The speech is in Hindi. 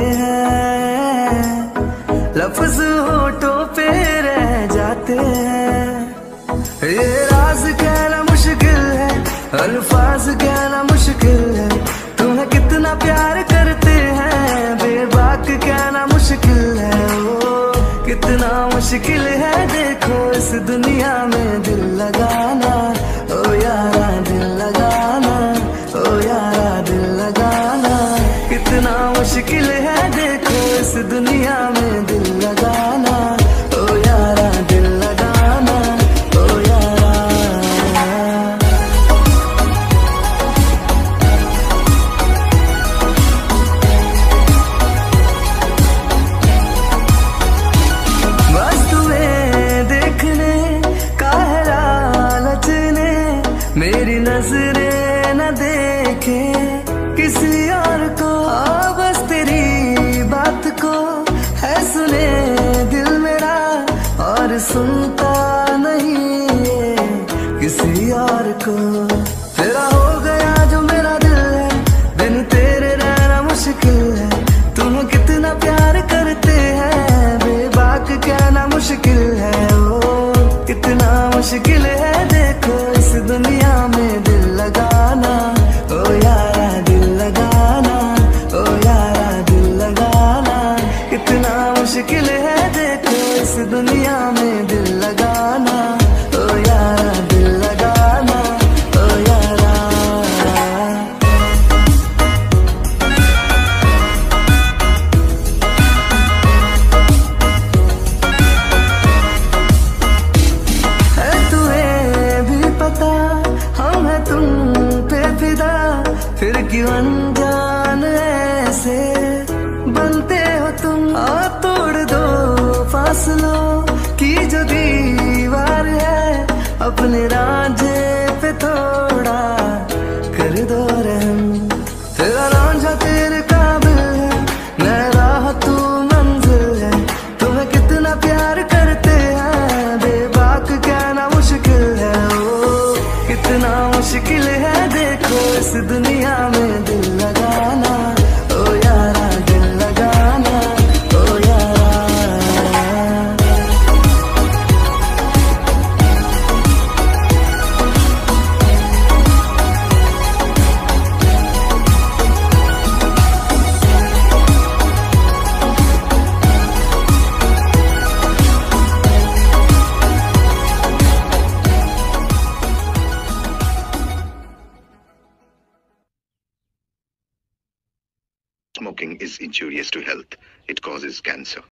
हैं, लफ्ज होठों पे रह जाते हैं। ये राज कहना मुश्किल है, अल्फाज कहना मुश्किल है, तुम्हें कितना प्यार करते हैं बेबाक कहना मुश्किल है। ओ कितना मुश्किल है देखो इस दुनिया में दिल लगाना, ओ यारा दिल लगाना, ओ यारा दिल लगाना। कितना मुश्किल है देखो इस दुनिया में दिल लगाना, ओ यारा दिल लगाना, ओ यारा। वस्तुएं देखने का है लालच ने, मेरी नजरें न देखे किसी और को। बस तेरी बात को है सुने दिल मेरा, और सुनता नहीं है किसी और को। तेरा हो गया जो मेरा दिल है, बिन तेरे रहना मुश्किल है। तुम्हें कितना प्यार करते हैं बेबाक कहना मुश्किल है। ओ कितना मुश्किल है देखो इस दुनिया में दिल लगाना, ओ यारा दिल लगाना, ओ यारा दिल लगाना। कितना मुश्किल है देखो इस दुनिया में दिल लगाना, ओ यारा दिल लगाना, ओ यारा। है तुम्हें भी पता हम है तुम पे फिदा, फिर क्यों अनजान ऐसे बनते हो तुम। तोड़ दो फासलों की जो दीवार है, अपने रांझे पे थोड़ा कर दो रहम। तेरा रांझा तेरे काबिल है, मैं राह तू मंजिल है। तुम्हें कितना प्यार करते हैं बेबाक कहना मुश्किल है। ओ कितना मुश्किल है देखो इस दुनिया में दिल लगाना, ओ यारा दिल लगाना, ओ यारा। Smoking is injurious to health. It causes cancer.